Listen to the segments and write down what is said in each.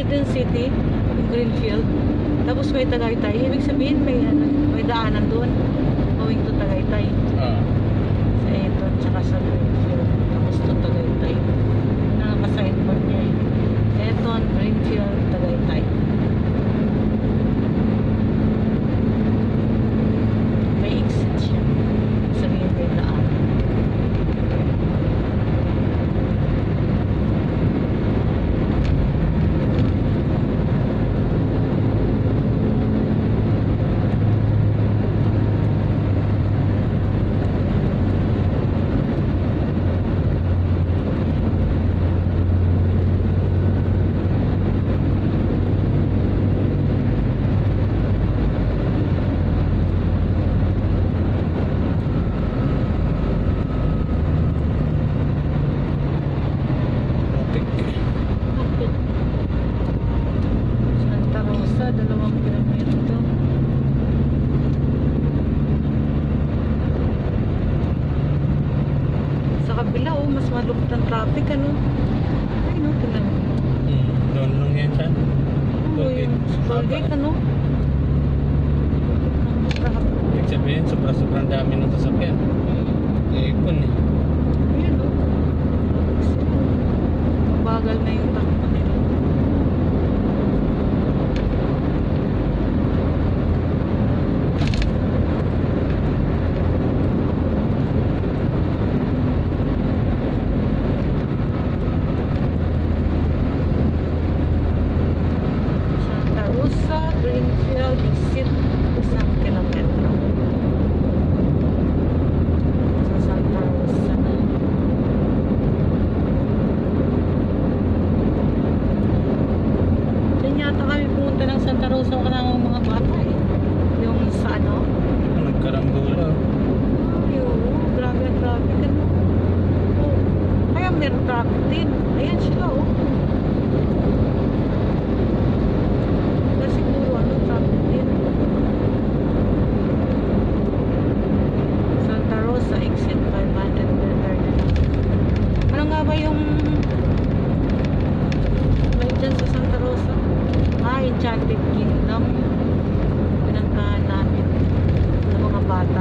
Eden City, Greenfield. Tapos may Tagaytay. Ibig sabihin may daanan doon. Going to Tagaytay. Sa Eden, tsaka sa Greenfield. Tapos to Tagaytay. Nakaka-signboard niya eh. Eden, Greenfield, Tagaytay. May exit siya. Sabihin may daan. Santa Rosa, 2 kilometro. Sa kabila, mas malupit ang traffic, ano? Ay, no, tingnan mo. Doon lang yan siya. Yung tollgate, ano? Ibig sabihin, sobrang dami ng sasakyan. Ikon eh. Ayan, no? Mabagal na yung takbo nila. Santa Rosa, Greenfield, exit 1 kilometro. Sa Santa Rosa na. Diyan yata kami pumunta ng Santa Rosa kanang mga bata eh. Yung sa ano? Nagkarambola. Ay, oo. Grabe ang traffic. Ano? Oh. Kaya meron traffic din. Ayan sila, oh. Kaya siguro, ano, traffic din. Santa Rosa, exit 500 meter na. Ano nga ba yung may dyan sa Santa Rosa? Enchanted Kingdom. Pinantahan namin ng mga bata.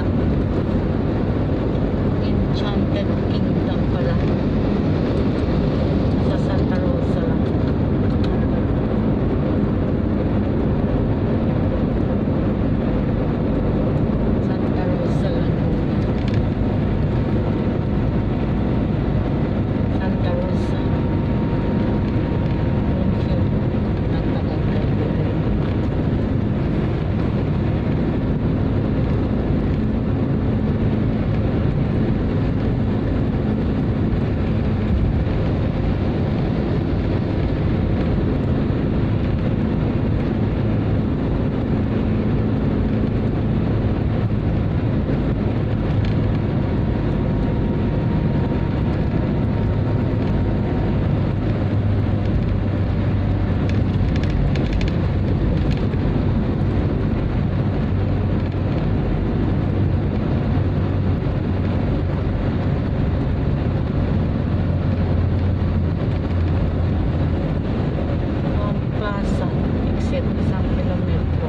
Enchanted Kingdom pala. Sa Santa Rosa lang. Santa Rosa lang. Santa Rosa. Greenfield. Nagtagal-tagal. Mount Plaza, exit 1 kilometro.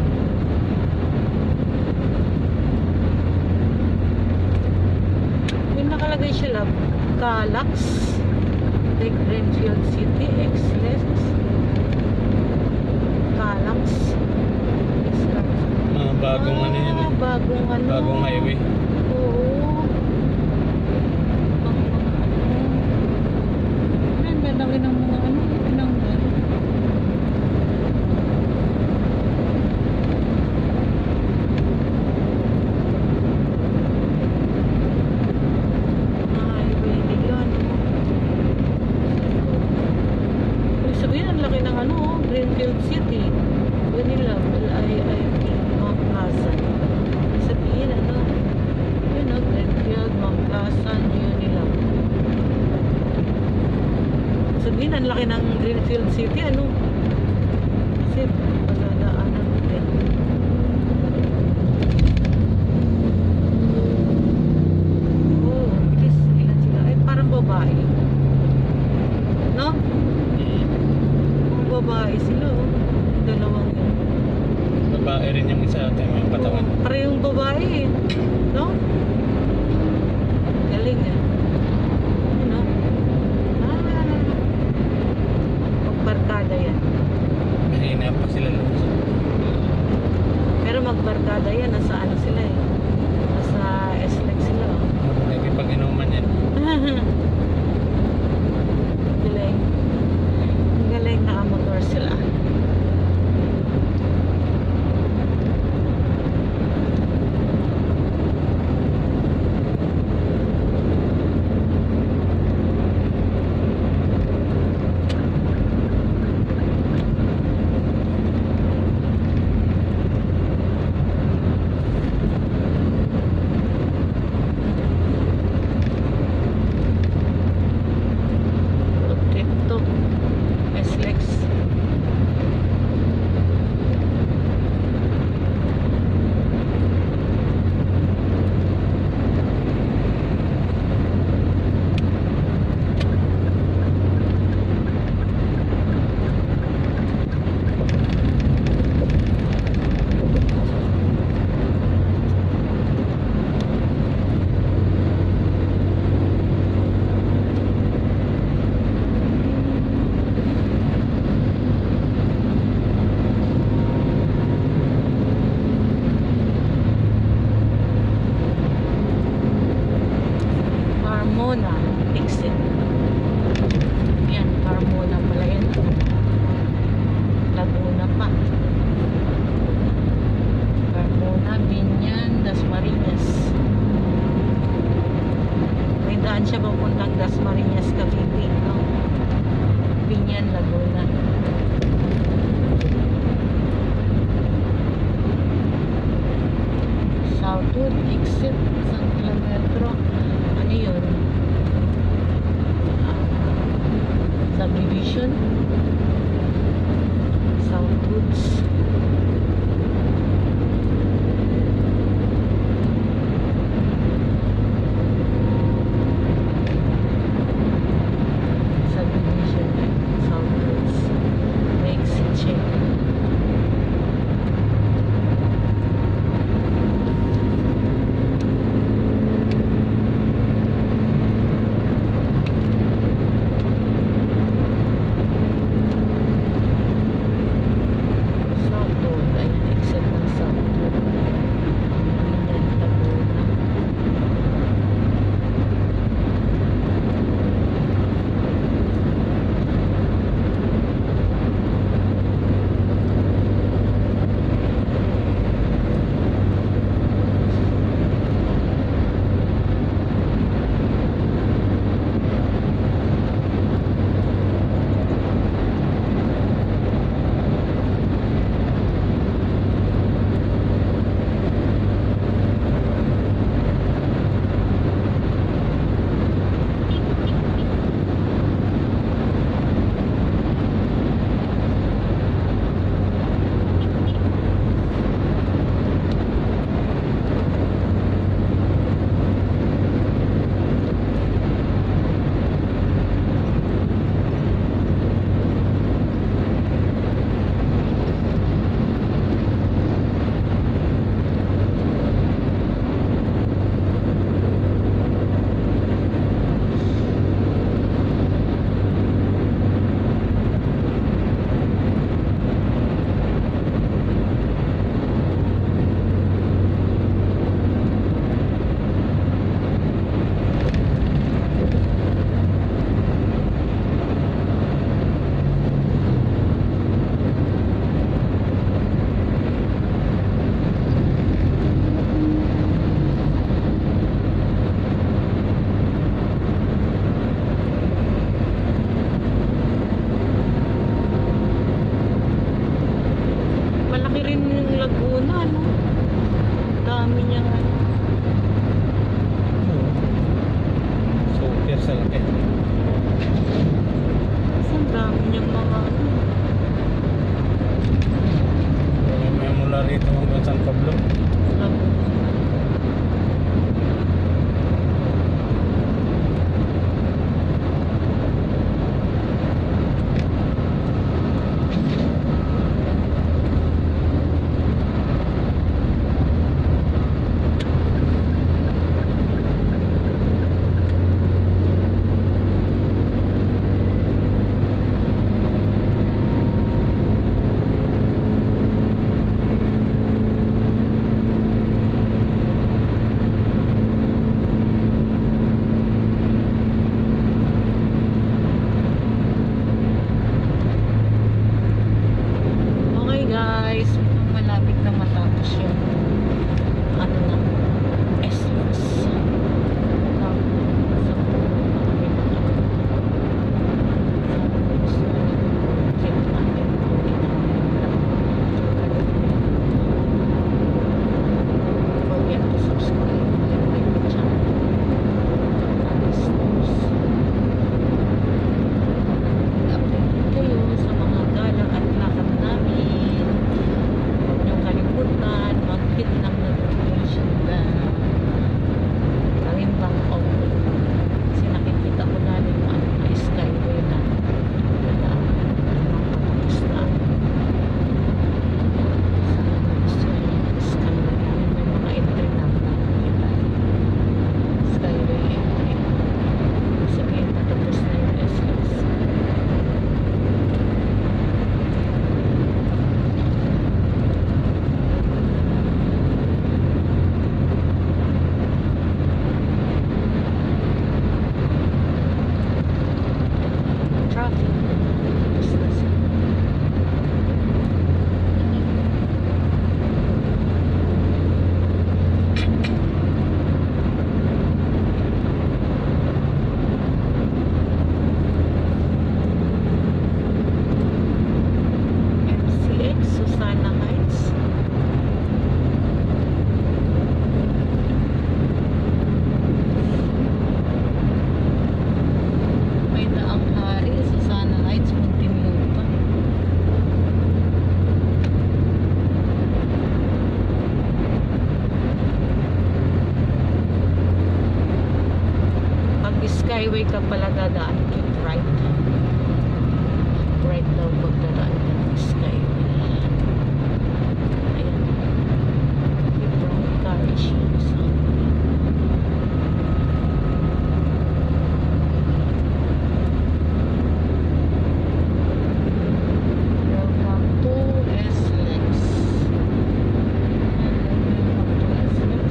May nakalagay siya lang, Calax, Lake Greenfield City, Exlex, Calax. Mga bagong ano yan eh. Bagong ano. Bagong highway. Oo. Ang lalaki ng mga ano, pinanggal. Highway na yun. Ibig sabihin, ang laki ng ano, Greenfield City. Manila, Mount Plaza. Ibig sabihin, ano, yun o, Greenfield, Mount Plaza, Unilab. Sabihin, ang laki ng Greenfield City, ano? Kasi, pagdadaanan din. Oh, bilis. Ilan sila? Ay, parang babae. No? babae sila, oh. Dalawang yun. Babae rin yung isa, tayo yung katawan. Parehong babae, eh. No? Galing, eh. Ano? Magbarkada yan. Mahina pa sila lusot. Pero magbarkada yan, nasa ano sila eh. Nasa SLEX sila, oh. Maybe pag inuman yan. Galing. Galing, nakamotor sila. Trip to SLEX. Carmona exit. Yan, Carmona pala yan. Laguna pa. Carmona, Binyan, Dasmariñas. May daan siya papuntang Dasmariñas, Cavite, no? Binyan, Laguna. Southwood exit, isang kilometro. Ano yun? Subdivision. Southwoods. Subdivision. Southwoods. Exit check. Tapos yung ano na SLEX forget to subscribe to my channel. Update kayo sa mga galang at lakad namin. Huwag niyong kalimutan mag-hit ng notification bell. Talimbang okay. Kasi nakikita ko na rin yung ano na skyway na tapos na sa skyway namin may mga entry na nakikita. Skyway entry. Sabihin patapos na yung SLEX. Traffic. Tapos na siya. MCX, Susana Heights. May daang hari, Susana Heights, Muntinlupa. Pag skyway ka pala dadaan, keep right. Right daw pag dadaan ka ng skyway. Ayan. Keep right, car issues. Welcome to SLEX. Welcome to SLEX.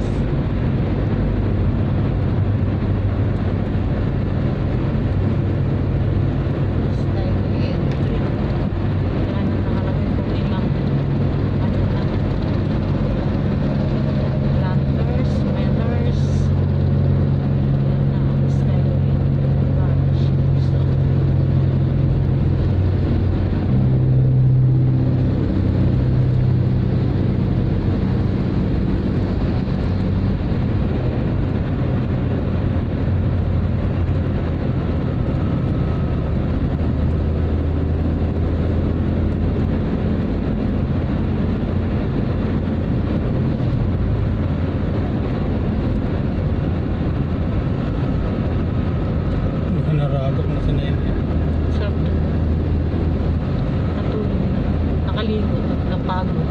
Skyway entry. Yan ang nakalagay kung ilang ano na. Planters, mellers. Yan na ang skyway entry. Garage. So, Naragap na sa nene. sarap na. Natulog na. Nakaligo. Napagod.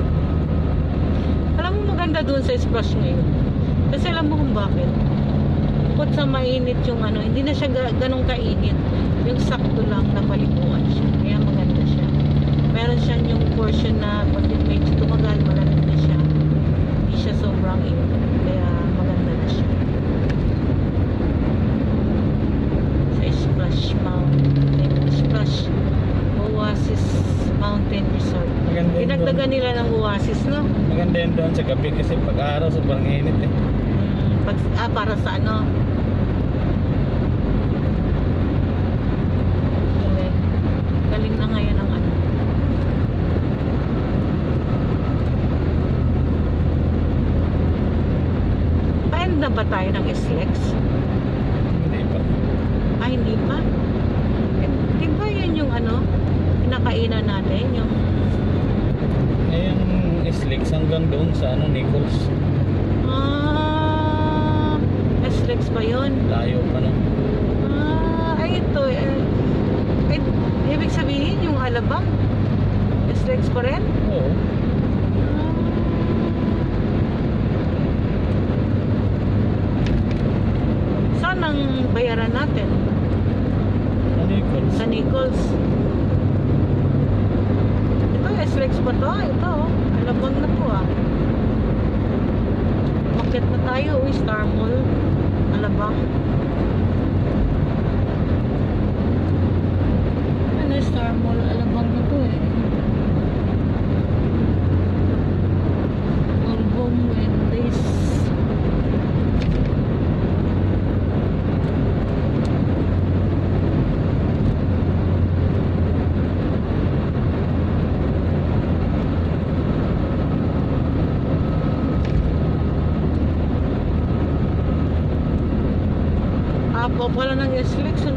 Alam mo maganda doon sa splash ngayon. Kasi alam mo kung bakit. Bukod sa mainit yung ano, hindi na siya ganong kainit. Yung sakto lang na paliguan siya. Kaya maganda siya. Meron siya yung portion na pag yung medyo tumagal, malamig na siya. Hindi siya sobrang init. Kaya maganda na siya. Sa Splash Mountain. Splash Oasis Mountain Resort. Maganda yun doon. Dinagdagan nila ng Oasis, no? Maganda yun doon sa gabi kasi pag araw sobrang init eh. Para sa ano? Galing. Galing na ngayon ang ano. Pa-end na ba tayo ng SLEX? Hindi pa. Ay, hindi pa. Eh, di ba yun yung ano? Pinakainan natin, yung Ngayon SLEX hanggang doon sa ano, Nichols. SLEX ba yun? Layo pa na. Ay ito ibig sabihin yung Alabang SLEX pa rin? Oo. Saan ang bayaran natin? Sa Nichols. Sa Nichols. Ito SLEX pa to? Ito Alabang na to Market na tayo, Star Mall Alabang. Ano Star Mall Alabang na to Wala nang selection.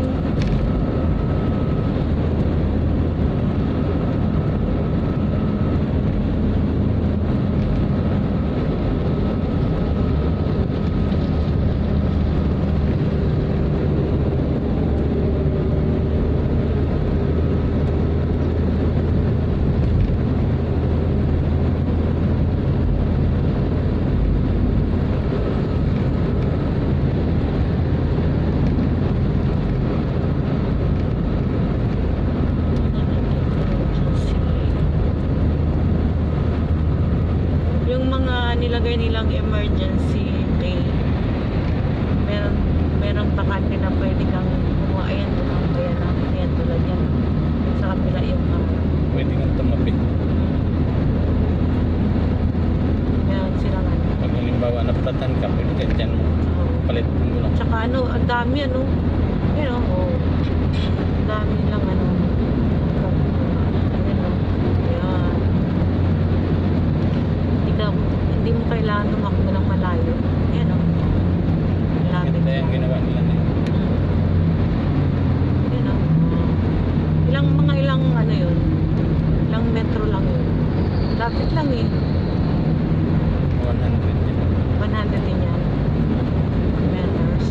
Yung mga nilagay nilang emergency pay, merong bakante na pwede kang kumuha. Ayan, tulad yan. Ayan, tulad yan. Sa kapila yung Pwede kang tumapit. meron silang ano. Pag halimbawa napatan ka, pwede ka dyan mo. Palit mo lang. Tsaka ano, ang dami ano. You know, ang dami lang ano. Ayan o. Ayan. Hindi mo kailangan tumakbo ng malayo. Ayan o. Lapit Ganda yung ginawa nila na yun. Ayan o. Ilang ano yun. Ilang metro lang yun. Lapit lang eh. 100 din. 100 din yan. Meters.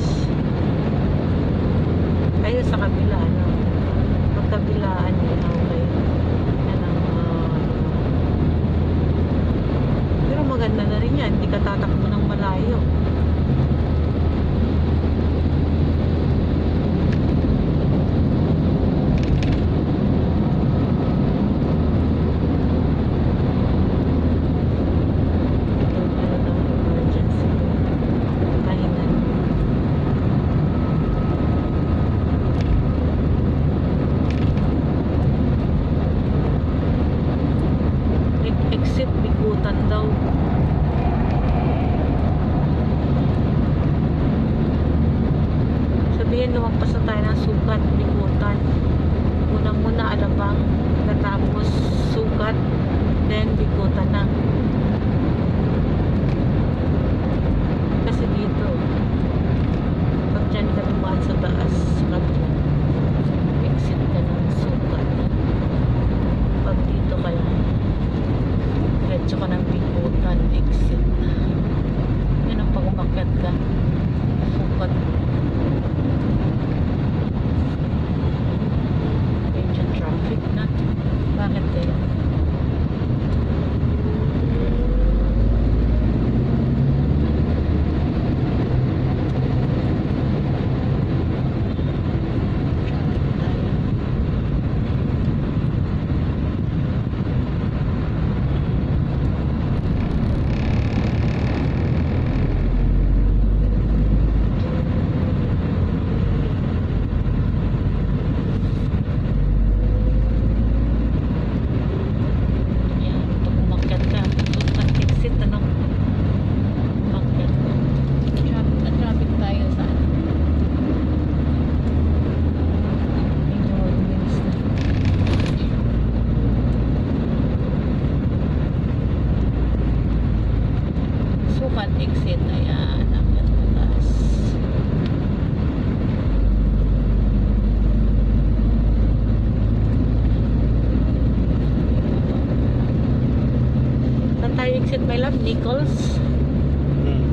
Ayun sa kabila, ano. Pagkabilaan yun, okay. Yan ang, pero maganda na rin yan. Hindi ka tatakbo ng malayo. Exit Bikutan daw. Sabihin lumagpas na tayo ng Sukat, Bikutan. Unang-una Alabang, katapos Sukat, then Bikutan na. Kasi dito, pag dyan ka dumaan sa taas, exit ka ng Sukat. Pag dito ka lang, diretso ka ng Bikutan, exit na. Yan ang pag umakyat ka. Sukat. Medyo traffic na. Bakit eh? Yan, pag umakyat ka. Sukat, exit, ano? Umakyat ka. Traffic tayo sa ano? Medyo mabilis na. Sukat, exit. Ayan, akyat na taas. Saan tayo exit, my love? Nichols? Hmm.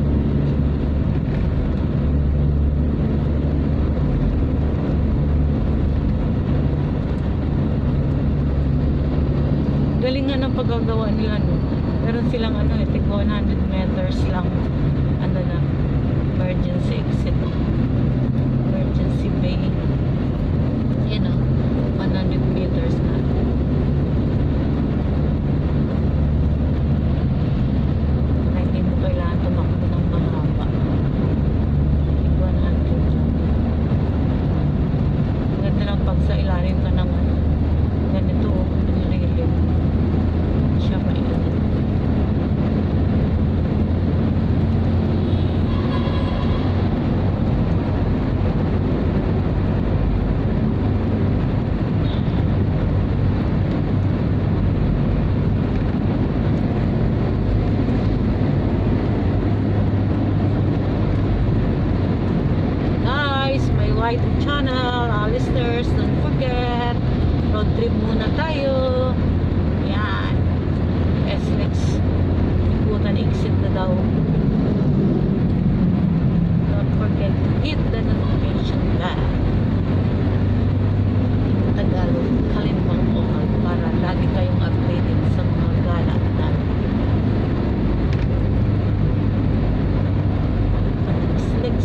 Galing nga ng paggagawa nila, no? Meron silang ano, tig 100 meters lang. Ano na? Emergency exit. Emergency bay. Yan o. 100 meters na. Na hindi mo kailangan tumakbo ng mahaba. Tig 100 lang. Maganda lang pag sa ilalim ka ng ano. Ganito o. Nililip. Siya pa yun. Guys, may Road trip muna tayo. Yan. SLEX. Ikutan exit na daw. Don't forget to hit the notification bell. Tagalog, Kalimbang Oral para lagi kayong updated sa mga gala natin. SLEX.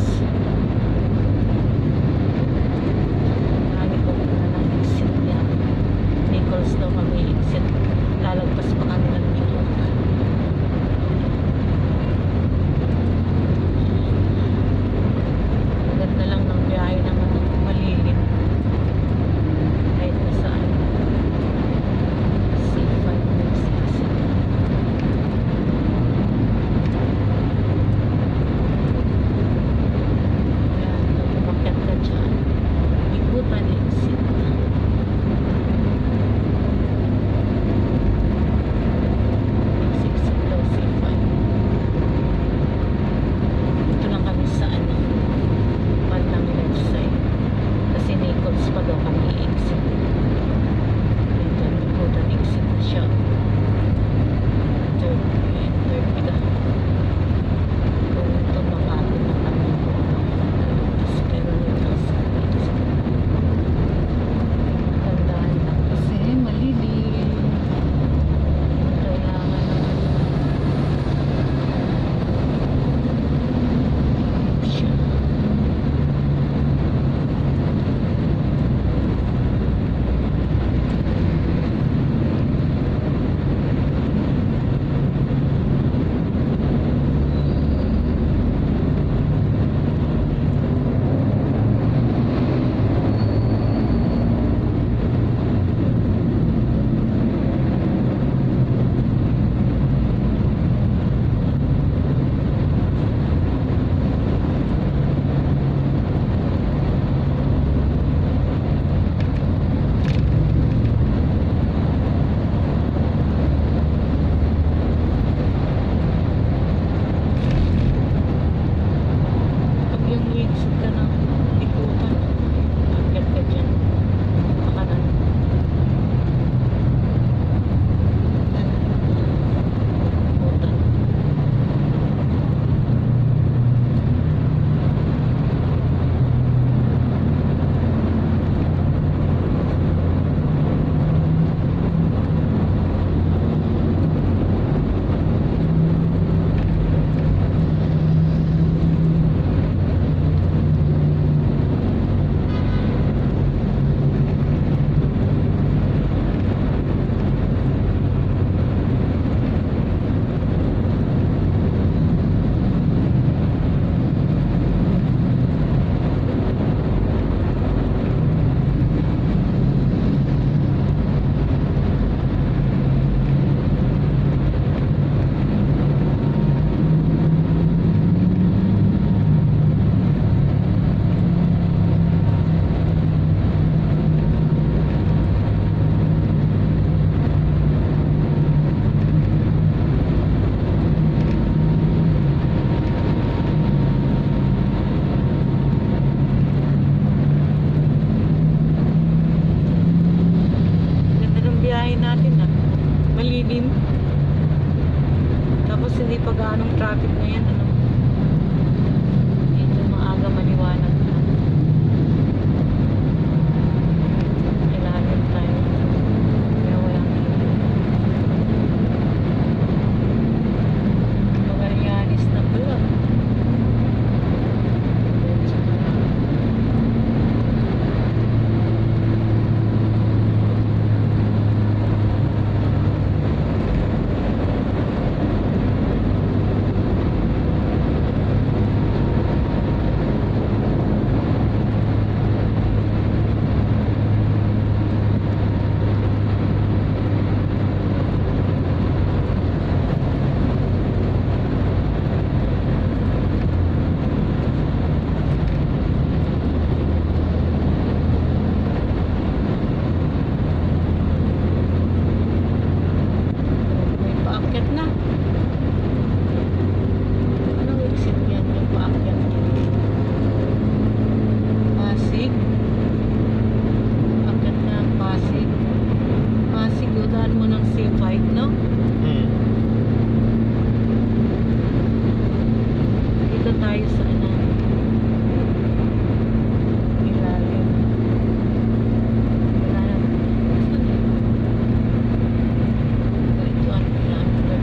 Marami ko na ng exit niya. Nichols daw kami exit. Lalagpas pa kami ng Nichols. Ganda lang ng biyahe ng malilim. Kahit nasaan. C5 next exit. Ayan, umakyat ka dyan. Ikutan exit. Next exit daw C5. Dito lang kami sa ano, bandang left side. Kasi Nichols pa daw kami exit. Dito, ikutan exit na siya. Third ka. Kung ito makapit na kami. Tapos meron yung exit. Tandaan lang kasi malilim. Kailangan naman siya. Pag yung exit ka ng ikutan, akyat ka dyan. Makanan. Ikutan. Ganda ng biyahe natin ah. Malilim. Tapos hindi pa gaanong traffic ngayon. Ano? Medyo maaga maliwanag na. Ilalim tayo. Kaya walang Magallanes na pala. white, no? Hmm. Dito tayo sa ano, ilalim. Wala na. Ito ang lander.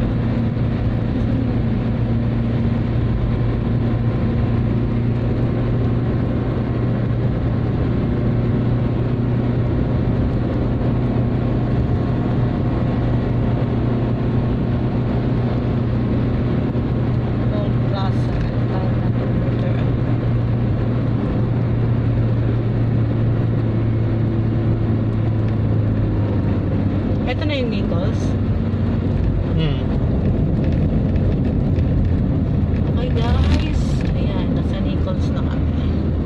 Old Plaza. Tayo natin later. Ito na yung Nichols. Hmm. Okay guys, ayan, nasa Nichols na kami.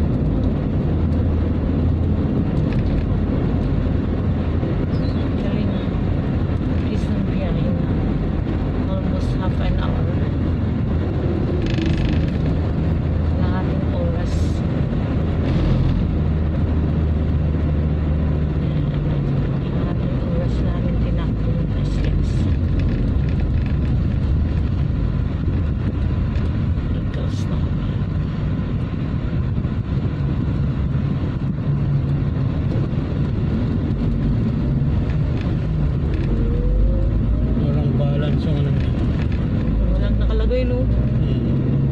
Galing na. Bilis ng biyahe na. Almost half an hour. Lahating oras. Lahating oras namin tinakbo ng SX. Nichols na kami. Walang balance yung ano niya. Walang nakalagay, no? Hmm.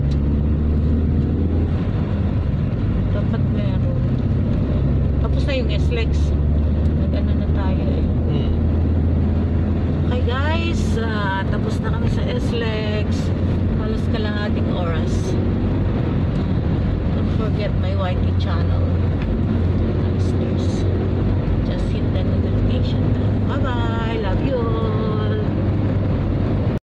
Dapat meron. Tapos na yung SLEX. Nag-ano na tayo eh. Hmm. Okay guys, tapos na kami sa SLEX. Halos kalahating oras. Don't forget my YT channel. Listeners. Just hit the notification bell. Bye bye!